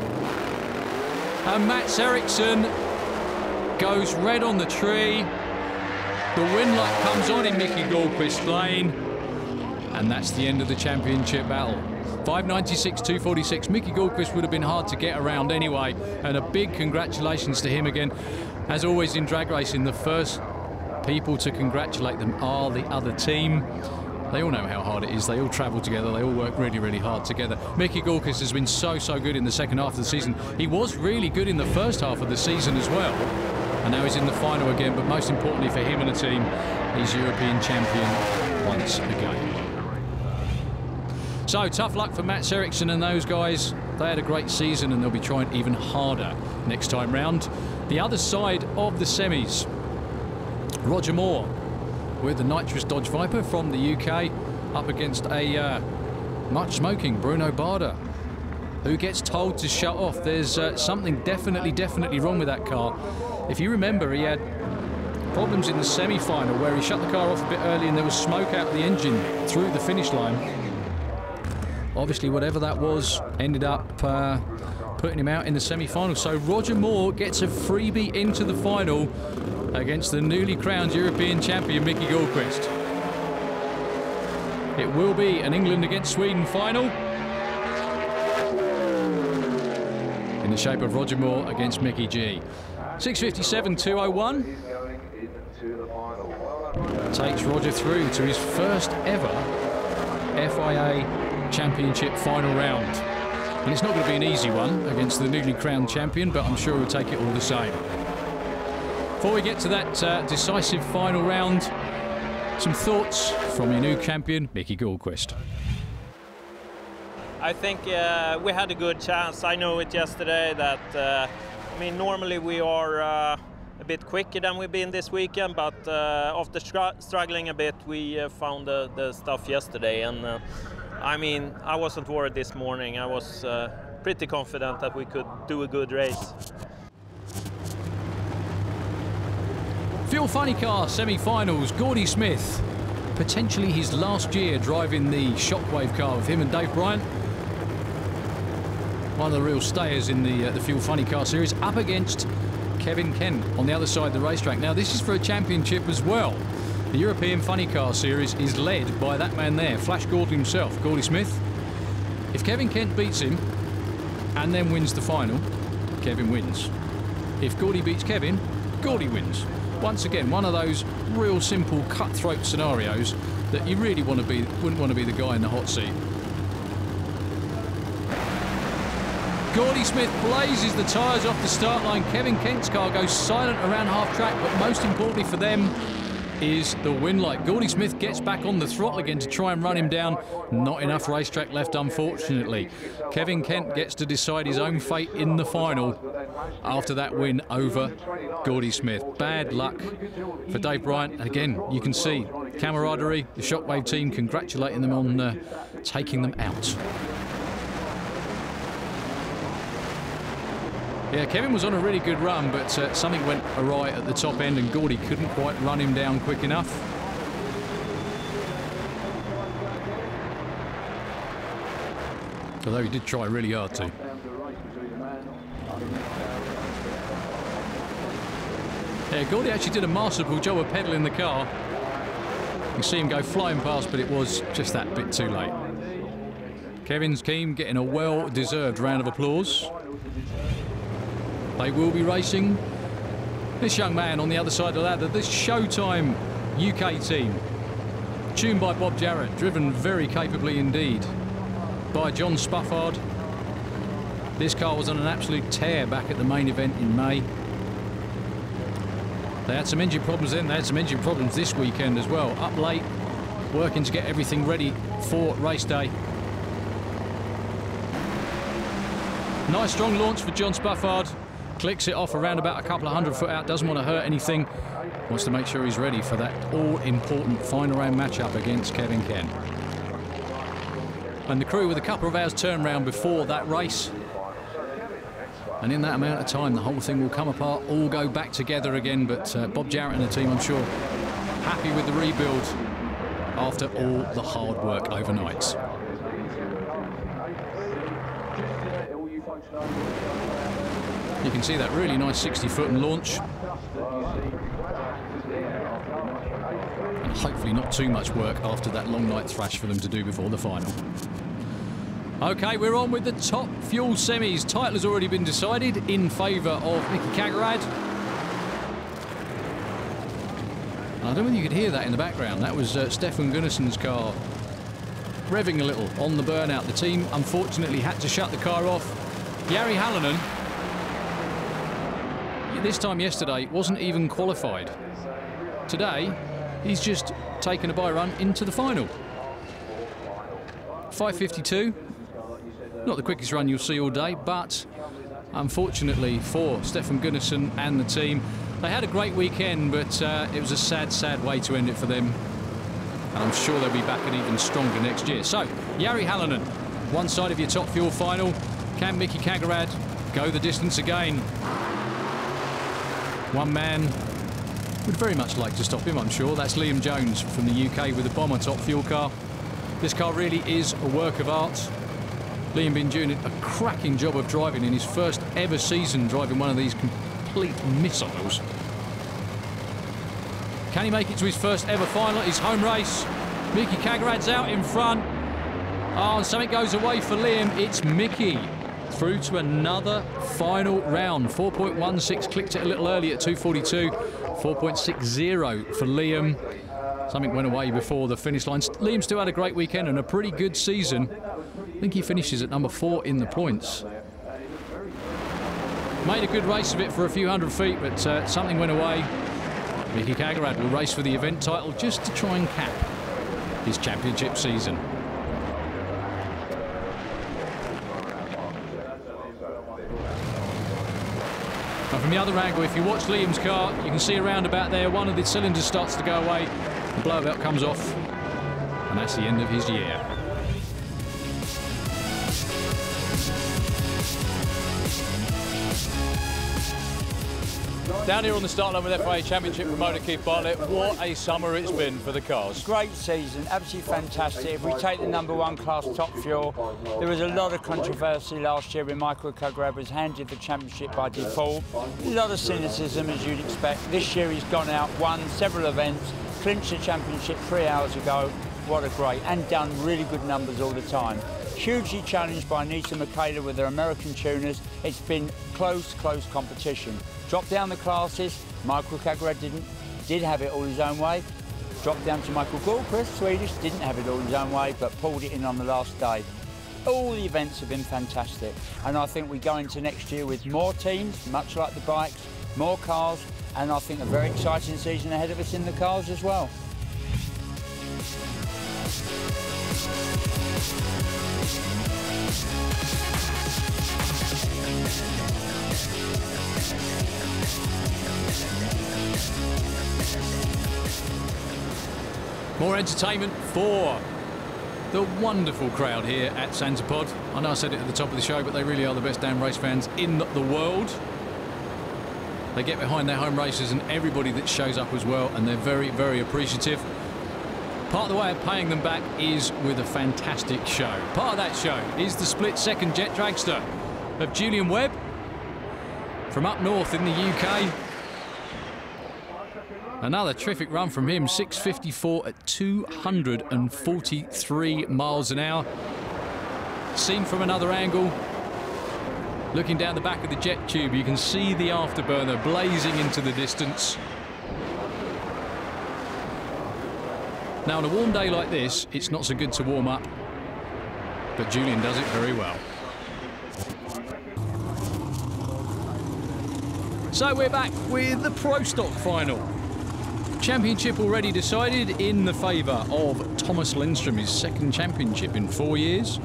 And Mats Eriksson goes red on the tree. The win light comes on in Mickey Gallquist's lane. And that's the end of the championship battle. five ninety-six, two forty-six. Mickey Gallquist would have been hard to get around anyway. And a big congratulations to him again. As always in drag racing, the first people to congratulate them are the other team. They all know how hard it is. They all travel together. They all work really, really hard together. Mickey Gallquist has been so, so good in the second half of the season. He was really good in the first half of the season as well. And now he's in the final again. But most importantly for him and the team, he's European champion once again. So, tough luck for Mats Eriksson and those guys. They had a great season and they'll be trying even harder next time round. The other side of the semis, Roger Moore with the nitrous Dodge Viper from the U K up against a uh, much smoking Bruno Barda, who gets told to shut off. There's uh, something definitely, definitely wrong with that car. If you remember, he had problems in the semi-final where he shut the car off a bit early and there was smoke out of the engine through the finish line. Obviously, whatever that was ended up uh, putting him out in the semi-final. So Roger Moore gets a freebie into the final against the newly crowned European champion, Mickey Gallquist. It will be an England against Sweden final in the shape of Roger Moore against Mickey G. six fifty-seven, two oh one takes Roger through to his first ever F I A Championship final round. And it's not going to be an easy one against the newly crowned champion, but I'm sure he'll take it all the same. Before we get to that uh, decisive final round, some thoughts from your new champion, Mickey Gallquist. I think uh, we had a good chance. I know it yesterday that, uh, I mean, normally we are uh, a bit quicker than we've been this weekend, but uh, after str struggling a bit, we uh, found the, the stuff yesterday. And uh, I mean, I wasn't worried this morning. I was uh, pretty confident that we could do a good race. Fuel Funny Car semi-finals, Gordy Smith, potentially his last year driving the Shockwave car with him and Dave Bryant. one of the real stayers in the, uh, the Fuel Funny Car Series, up against Kevin Kent on the other side of the racetrack. Now, this is for a championship as well. The European Funny Car Series is led by that man there, Flash Gordon himself, Gordie Smith. If Kevin Kent beats him and then wins the final, Kevin wins. If Gordie beats Kevin, Gordie wins. Once again, one of those real simple cutthroat scenarios that you really want to be, wouldn't want to be the guy in the hot seat. Gordie Smith blazes the tyres off the start line. Kevin Kent's car goes silent around half track, but most importantly for them is the win light. Gordie Smith gets back on the throttle again to try and run him down. Not enough racetrack left, unfortunately. Kevin Kent gets to decide his own fate in the final after that win over Gordie Smith. Bad luck for Dave Bryant. Again, you can see camaraderie, the Shockwave team congratulating them on uh, taking them out. Yeah, Kevin was on a really good run, but uh, something went awry at the top end and Gordie couldn't quite run him down quick enough. Although he did try really hard to. Yeah, Gordie actually did a masterful job of pedalling the car. You can see him go flying past, but it was just that bit too late. Kevin's team getting a well-deserved round of applause. They will be racing this young man on the other side of the ladder, this Showtime U K team, tuned by Bob Jarrett, driven very capably indeed by John Spuffard. This car was on an absolute tear back at the main event in May. They had some engine problems then, they had some engine problems this weekend as well. Up late, working to get everything ready for race day. Nice strong launch for John Spuffard. Clicks it off around about a couple of hundred foot out, doesn't want to hurt anything. Wants to make sure he's ready for that all-important final round matchup against Kevin Kent. And the crew with a couple of hours turnaround before that race. And in that amount of time, the whole thing will come apart, all go back together again. But uh, Bob Jarrett and the team, I'm sure, happy with the rebuild after all the hard work overnight. You can see that really nice sixty foot and launch. And hopefully not too much work after that long night thrash for them to do before the final. OK, we're on with the top fuel semis. Title has already been decided in favour of Mickey Kagarad. I don't know whether you could hear that in the background. That was uh, Stefan Gunnarsson's car revving a little on the burnout. The team unfortunately had to shut the car off. Jari Halonen, this time yesterday, wasn't even qualified. Today, he's just taken a bye run into the final. five fifty-two, not the quickest run you'll see all day, but unfortunately for Stefan Gunnarsson and the team, they had a great weekend, but uh, it was a sad, sad way to end it for them. And I'm sure they'll be back and even stronger next year. So, Jari Halonen, one side of your top fuel final. Can Mickey Kagarad go the distance again? One man would very much like to stop him, I'm sure. That's Liam Jones from the U K with the Bomber top fuel car. This car really is a work of art. Liam been doing a cracking job of driving in his first ever season, driving one of these complete missiles. Can he make it to his first ever final at his home race? Mickey Kagarad's out in front. Oh, and something goes away for Liam. It's Mickey through to another final round. four point one six, clicked it a little early at two forty-two. four point six zero for Liam. Something went away before the finish line. Liam still had a great weekend and a pretty good season. I think he finishes at number four in the points. Made a good race of it for a few hundred feet, but uh, something went away. Mickey Kagarad will race for the event title just to try and cap his championship season. And from the other angle, if you watch Liam's car, you can see around about there, one of the cylinders starts to go away, the blower belt comes off, and that's the end of his year. Down here on the start line with F I A Championship promoter Keith Bartlett, what a summer it's been for the cars. Great season, absolutely fantastic. If we take the number one class Top Fuel, there was a lot of controversy last year when Michael Cagrab was handed the championship by default. A lot of cynicism, as you'd expect. This year he's gone out, won several events, clinched the championship three hours ago. What a great, and done really good numbers all the time. Hugely challenged by Anita Michaela with their American tuners. It's been close, close competition. Dropped down the classes. Michael Cagrad didn't, did have it all his own way. Dropped down to Michael Gallquist, Swedish, didn't have it all his own way, but pulled it in on the last day. All the events have been fantastic, and I think we go into next year with more teams, much like the bikes, more cars, and I think a very exciting season ahead of us in the cars as well. More entertainment for the wonderful crowd here at Santa Pod. I know I said it at the top of the show, but they really are the best damn race fans in the world. They get behind their home racers and everybody that shows up as well, and they're very, very appreciative. Part of the way of paying them back is with a fantastic show. Part of that show is the split-second jet dragster of Julian Webb from up north in the U K. Another terrific run from him, six fifty-four at two hundred forty-three miles an hour. Seen from another angle, looking down the back of the jet tube, you can see the afterburner blazing into the distance. Now, on a warm day like this, it's not so good to warm up, but Julian does it very well. So we're back with the Pro Stock final. Championship already decided in the favour of Thomas Lindstrom, his second championship in four years.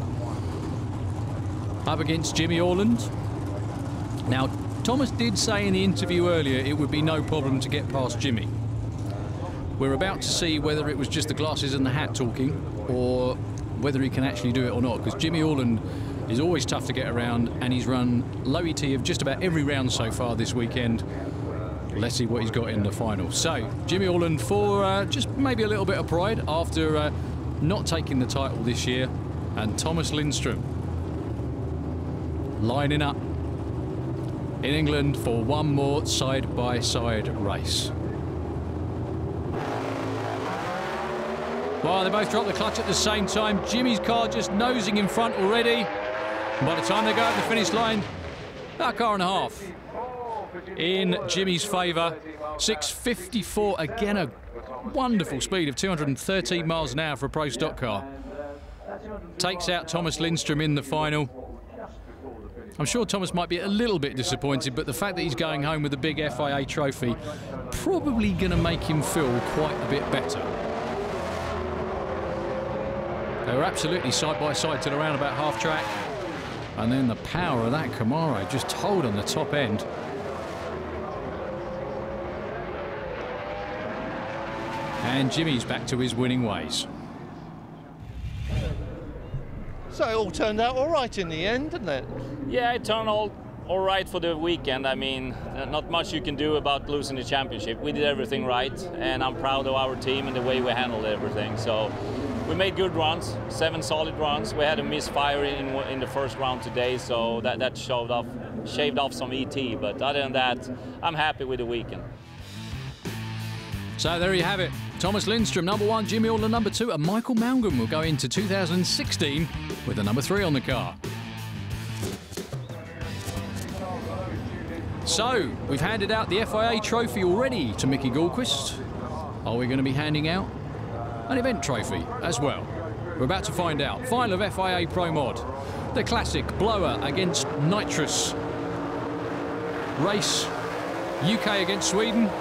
Up against Jimmy Orland. Now, Thomas did say in the interview earlier it would be no problem to get past Jimmy. We're about to see whether it was just the glasses and the hat talking or whether he can actually do it or not, because Jimmy Orland is always tough to get around, and he's run low E T of just about every round so far this weekend. Let's see what he's got in the final. So, Jimmy Orland for uh, just maybe a little bit of pride after uh, not taking the title this year, and Thomas Lindstrom lining up in England for one more side-by-side race. Well, they both drop the clutch at the same time. Jimmy's car just nosing in front already. And by the time they go at the finish line, about a car and a half in Jimmy's favour. six fifty-four, again a wonderful speed of two hundred thirteen miles an hour for a Pro Stock car. Takes out Thomas Lindstrom in the final. I'm sure Thomas might be a little bit disappointed, but the fact that he's going home with a big F I A trophy probably going to make him feel quite a bit better. They were absolutely side by side till around about half track, and then the power of that Camaro just told on the top end. And Jimmy's back to his winning ways. So it all turned out all right in the end, didn't it? Yeah, it turned all all right for the weekend. I mean, not much you can do about losing the championship. We did everything right, and I'm proud of our team and the way we handled everything. So we made good runs, seven solid runs. We had a misfire in in the first round today, so that that shaved off shaved off some E T. But other than that, I'm happy with the weekend. So there you have it. Thomas Lindstrom, number one, Jimmy Orland, number two, and Michael Malmgren will go into two thousand sixteen with the number three on the car. So, we've handed out the F I A trophy already to Mickey Gallquist. Are we going to be handing out an event trophy as well? We're about to find out. Final of F I A Pro Mod. The classic blower against nitrous race. U K against Sweden.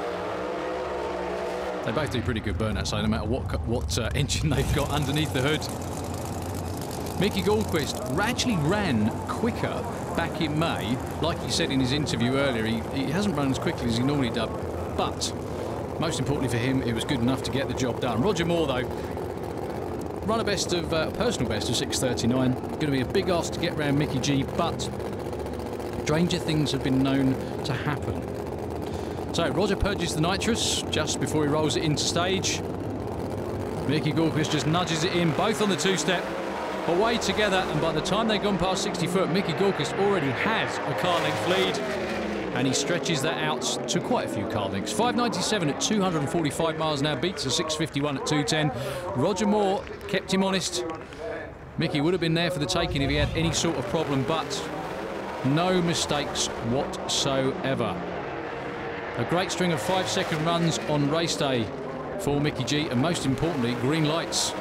They both do pretty good burnout, so no matter what what uh, engine they've got underneath the hood. Mickey Gallquist actually ran quicker back in May. Like he said in his interview earlier, he, he hasn't run as quickly as he normally does, but most importantly for him, it was good enough to get the job done. Roger Moore, though, run a best of uh, personal best of six thirty-nine. Going to be a big ask to get round Mickey G, but stranger things have been known to happen. So Roger purges the nitrous just before he rolls it into stage. Mickey Gallquist just nudges it in, both on the two-step, away together, and by the time they've gone past sixty foot, Mickey Gallquist already has a car length lead, and he stretches that out to quite a few car lengths. five ninety-seven at two hundred forty-five miles an hour, beats a six fifty-one at two ten. Roger Moore kept him honest. Mickey would have been there for the taking if he had any sort of problem, but no mistakes whatsoever. A great string of five-second runs on race day for Mickey G, and most importantly, green lights.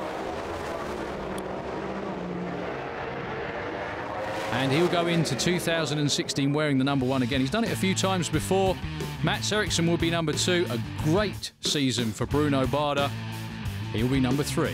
And he'll go into two thousand sixteen wearing the number one again. He's done it a few times before. Mats Eriksson will be number two. A great season for Bruno Barda. He'll be number three.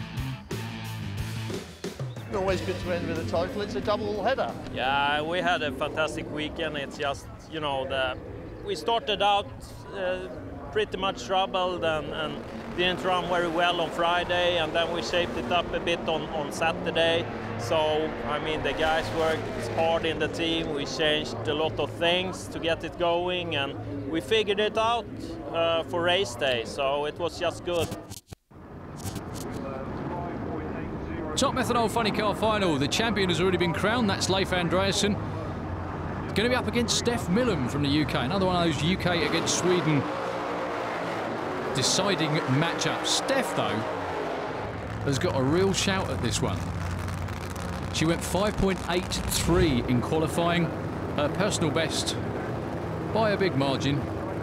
Always good to end with a title. It's a double header. Yeah, we had a fantastic weekend. It's just, you know, the, we started out uh, pretty much troubled and, and didn't run very well on Friday, and then we shaped it up a bit on, on Saturday. So, I mean, the guys worked hard in the team. We changed a lot of things to get it going, and we figured it out uh, for race day, so it was just good. Top Methanol Funny Car Final. The champion has already been crowned. That's Leif Andreasen. Going to be up against Steph Millam from the U K. Another one of those U K against Sweden deciding matchups. Steph, though, has got a real shout at this one. She went five point eight three in qualifying. Her personal best by a big margin.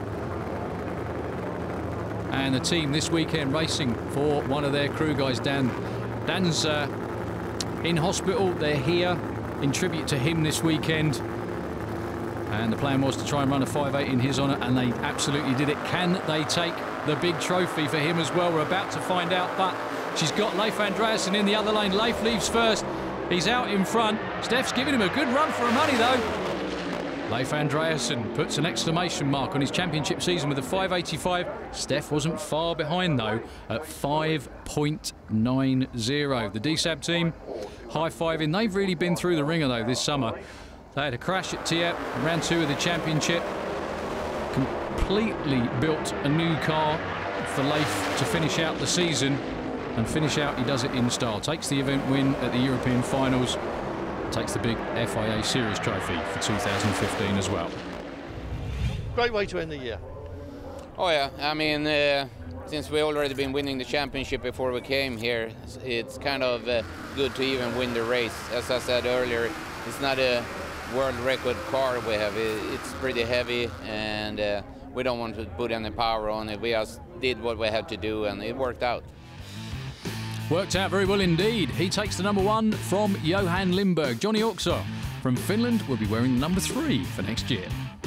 And the team this weekend racing for one of their crew guys, Dan. Dan's uh, in hospital. They're here in tribute to him this weekend. And the plan was to try and run a five eight in his honour, and they absolutely did it. Can they take the big trophy for him as well? We're about to find out, but she's got Leif Andreasen in the other lane. Leif leaves first. He's out in front. Steph's giving him a good run for her money, though. Leif Andreasen puts an exclamation mark on his championship season with a five eighty-five. Steph wasn't far behind, though, at five point nine zero. The D S A B team high-fiving. They've really been through the ringer, though, this summer. They had a crash at T I E P, round two of the championship. Completely built a new car for Leif to finish out the season. And finish out, he does it in style. Takes the event win at the European Finals. Takes the big F I A Series trophy for two thousand fifteen as well. Great way to end the year. Oh yeah, I mean, uh, since we already been winning the championship before we came here, it's, it's kind of uh, good to even win the race. As I said earlier, it's not a world record car we have. It, it's pretty heavy, and uh, we don't want to put any power on it. We just did what we had to do, and it worked out. Worked out very well indeed. He takes the number one from Johan Lindberg. Johnny Oxer from Finland will be wearing number three for next year.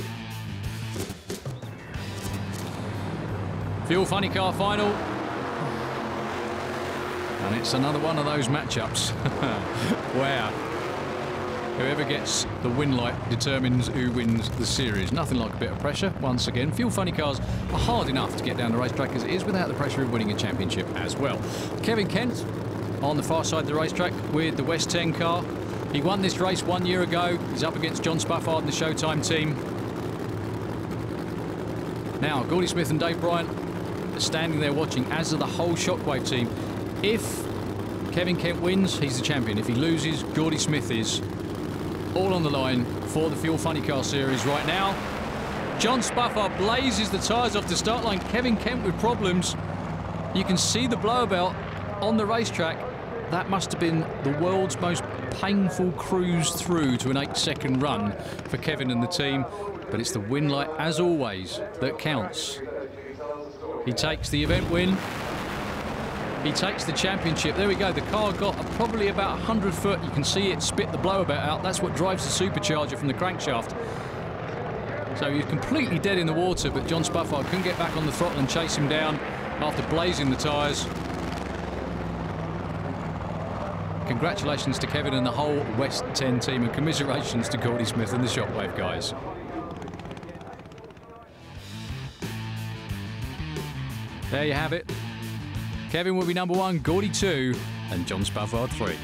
Fuel Funny Car Final. And it's another one of those matchups where whoever gets the win light determines who wins the series. Nothing like a bit of pressure. Once again, Fuel Funny Cars are hard enough to get down the racetrack as it is without the pressure of winning a championship as well. Kevin Kent on the far side of the racetrack with the West ten car. He won this race one year ago. He's up against John Spafford and the Showtime team. Now, Gordy Smith and Dave Bryant are standing there watching, as are the whole Shockwave team. If Kevin Kent wins, he's the champion. If he loses, Gordy Smith is. All on the line for the Fuel Funny Car Series right now. John Spafford blazes the tyres off the start line. Kevin Kent with problems. You can see the blower belt on the racetrack. That must have been the world's most painful cruise through to an eight-second run for Kevin and the team. But it's the win light, as always, that counts. He takes the event win. He takes the championship. There we go. The car got probably about one hundred foot. You can see it spit the blower belt out. That's what drives the supercharger from the crankshaft. So he's completely dead in the water, but John Spafford couldn't get back on the throttle and chase him down after blazing the tyres. Congratulations to Kevin and the whole West ten team, and commiserations to Gordy Smith and the Shockwave guys. There you have it. Kevin will be number one, Gordy two, and John Spafford three.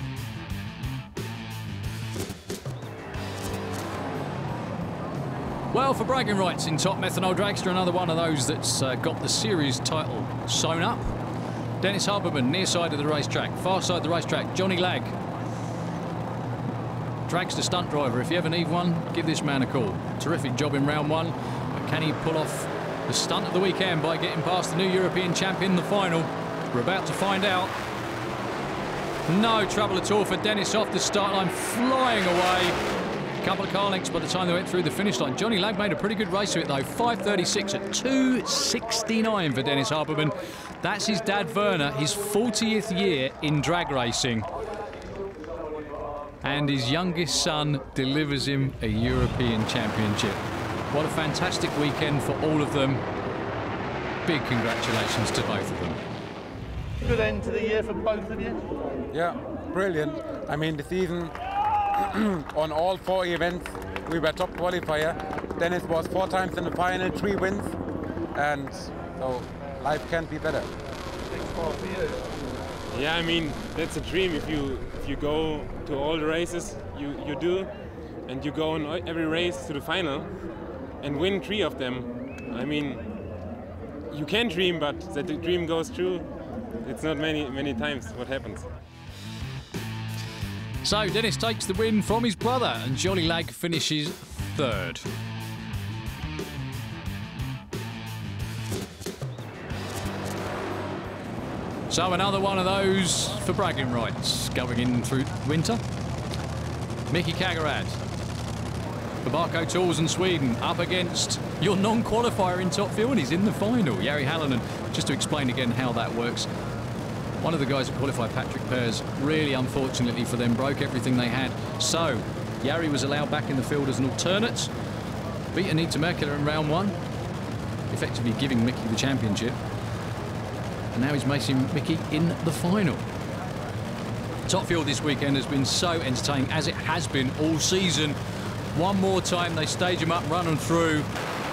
Well, for bragging rights in Top Methanol Dragster, another one of those that's uh, got the series title sewn up. Dennis Harberman, near side of the racetrack, far side of the racetrack, Johnny Lag. Dragster stunt driver, if you ever need one, give this man a call. Terrific job in round one, but can he pull off the stunt of the weekend by getting past the new European champion in the final? We're about to find out. No trouble at all for Dennis off the start line, flying away. A couple of car lengths by the time they went through the finish line. Johnny Lag made a pretty good race of it though. five thirty-six at two sixty-nine for Dennis Harberman. That's his dad Werner, his fortieth year in drag racing. And his youngest son delivers him a European championship. What a fantastic weekend for all of them. Big congratulations to both of them. Good end to the year for both of you. Yeah, brilliant. I mean, the season on all four events, we were top qualifier. Dennis was four times in the final, three wins, and so life can't be better. For you. Yeah, I mean, that's a dream. If you if you go to all the races you, you do, and you go on every race to the final and win three of them, I mean, you can dream, but that the dream goes true, it's not many, many times what happens. So Dennis takes the win from his brother and Johnny Lag finishes third. So another one of those for bragging rights going in through winter. Mickey Kagarad for Barco Tools in Sweden up against your non-qualifier in top fuel, and he's in the final, Jari Halonen. Just to explain again how that works. One of the guys that qualified, Patrick Pears, really unfortunately for them, broke everything they had. So Jari was allowed back in the field as an alternate. Beat Anita Merkula in round one, effectively giving Mickey the championship. And now he's making Mickey in the final. Top Fuel this weekend has been so entertaining, as it has been all season. One more time, they stage him up, run him through.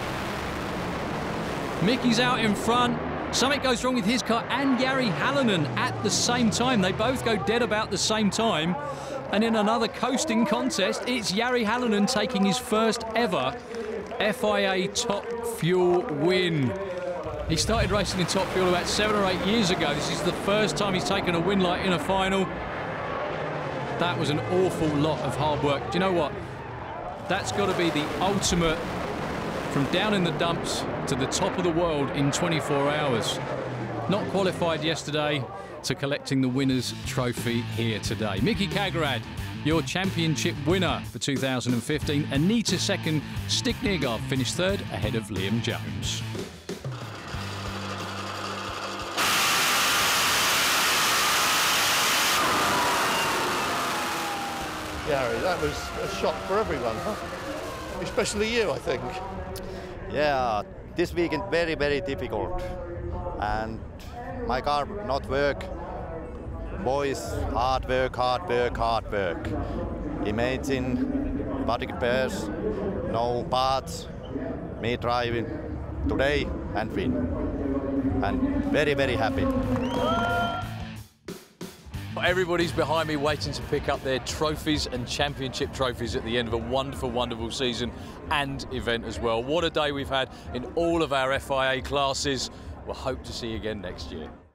Mickey's out in front. Something goes wrong with his car and Jari Halonen at the same time. They both go dead about the same time. And in another coasting contest, it's Jari Halonen taking his first ever F I A Top Fuel win. He started racing in Top Fuel about seven or eight years ago. This is the first time he's taken a win like in a final. That was an awful lot of hard work. Do you know what? That's got to be the ultimate, from down in the dumps to the top of the world in twenty-four hours. Not qualified yesterday to collecting the winner's trophy here today. Mickey Kagarad, your championship winner for two thousand fifteen. Anita second, Stig Nergaard finished third ahead of Liam Jones. Gary, that was a shock for everyone, huh? Especially you, I think. Yeah, this weekend very, very difficult. And my car not work. Boys, hard work, hard work, hard work. Imagine, Patrick Pears, no parts, me driving today and win. And very, very happy. Everybody's behind me waiting to pick up their trophies and championship trophies at the end of a wonderful, wonderful season and event as well. What a day we've had in all of our F I A classes. We'll hope to see you again next year.